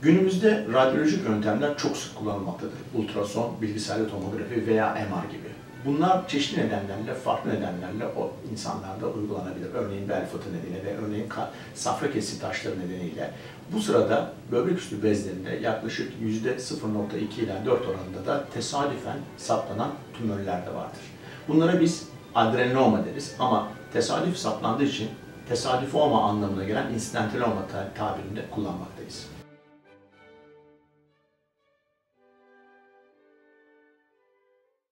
Günümüzde radyolojik yöntemler çok sık kullanılmaktadır. Ultrason, bilgisayarlı tomografi veya MR gibi. Bunlar çeşitli nedenlerle, farklı nedenlerle o insanlarda uygulanabilir. Örneğin bel fıtığı nedeniyle, örneğin safra kesesi taşları nedeniyle. Bu sırada böbrek üstü bezlerinde yaklaşık %0,2 ila 4 oranında da tesadüfen saptanan tümörler de vardır. Bunlara biz adrenoma deriz ama tesadüf saplandığı için tesadüf olma anlamına gelen insidental olma tabirinde kullanmaktayız.